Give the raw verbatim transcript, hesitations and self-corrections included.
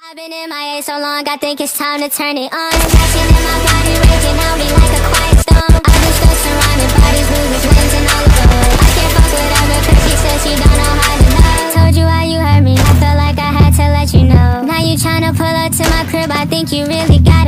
I've been in my A so long, I think it's time to turn it on. Passion in my body, raging out me like a quiet storm. I've been still surrounded by these losers, wins and all of those. I can't fuck with her because she said she don't know how to love. Told you how you hurt me, I felt like I had to let you know. Now you tryna pull up to my crib, I think you really got